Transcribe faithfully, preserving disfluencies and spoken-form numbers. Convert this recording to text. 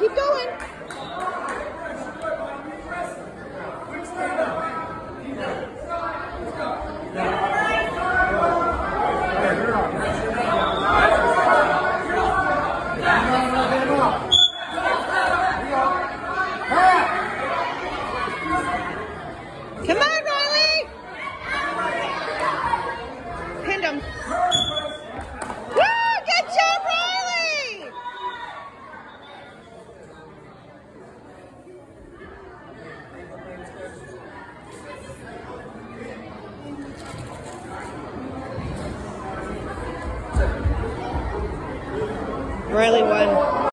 Keep going. Come on, Riley! Pinned him. Woo! Good job, Riley! Riley won.